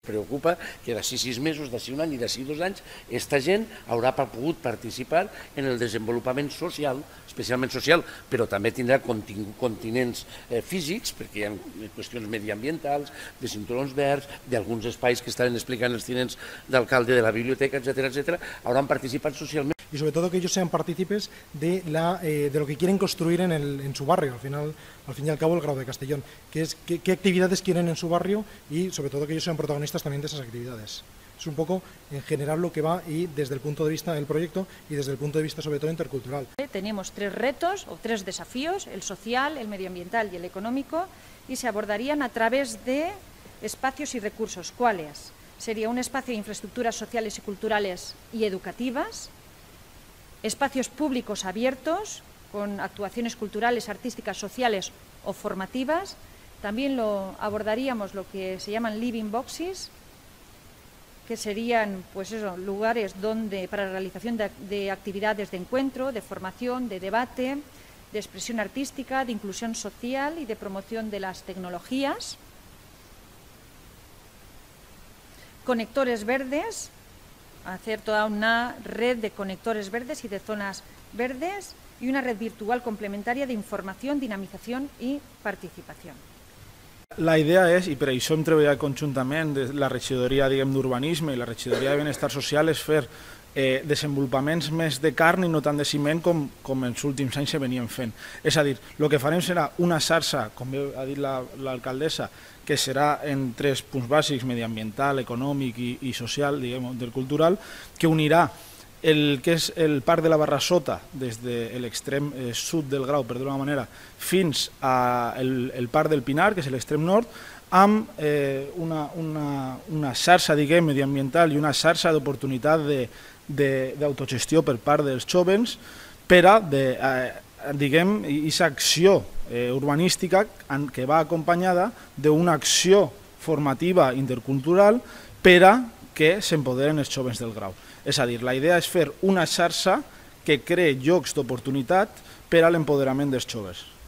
preocupa que d'ací 6 mesos, d'ací un any i d'ací 2 anys, aquesta gent haurà pogut participar en el desenvolupament social, especialment social, però també tindrà continents físics, perquè hi ha qüestions mediambientals, de cinturons verds, d'alguns espais que estaven explicant els tinents d'alcalde de la biblioteca, etc., hauran participat socialment. Y sobre todo que ellos sean partícipes de lo que quieren construir en su barrio, al fin y al cabo el Grau de Castellón, qué actividades quieren en su barrio y sobre todo que ellos sean protagonistas también de esas actividades. Es un poco en general lo que va y desde el punto de vista del proyecto y desde el punto de vista sobre todo intercultural. Tenemos 3 retos o 3 desafíos, el social, el medioambiental y el económico, y se abordarían a través de espacios y recursos. ¿Cuáles? Sería un espacio de infraestructuras sociales y culturales y educativas, espacios públicos abiertos con actuaciones culturales, artísticas, sociales o formativas. También abordaríamos lo que se llaman living boxes, que serían lugares para la realización de actividades de encuentro, de formación, de debate, de expresión artística, de inclusión social y de promoción de las tecnologías. Conectores verdes, hacer toda una red de conectores verdes y de zonas verdes y una red virtual complementaria de información, dinamización y participación. La idea és, i per això hem treballat conjuntament la regidoria d'urbanisme i la regidoria de benestar social, és fer desenvolupaments més de carn i no tant de ciment com els últims anys se venien fent. És a dir, el que farem serà una xarxa, com ha dit l'alcaldessa, que serà en 3 punts bàsics, mediambiental, econòmic i social, diguem, intercultural, que unirà el que és el Parc de la Barrassota, des de l'extrem sud del Grau, per dir-ho d'una manera, fins al Parc del Pinar, que és l'extrem nord, amb una xarxa, diguem, mediambiental i una xarxa d'oportunitat d'autogestió per part dels jóvens per a, diguem, aquesta acció urbanística que va acompanyada d'una acció formativa intercultural per a que s'empoderen els jóvens del Grau. És a dir, la idea és fer una xarxa que creï llocs d'oportunitat per a l'empoderament dels joves.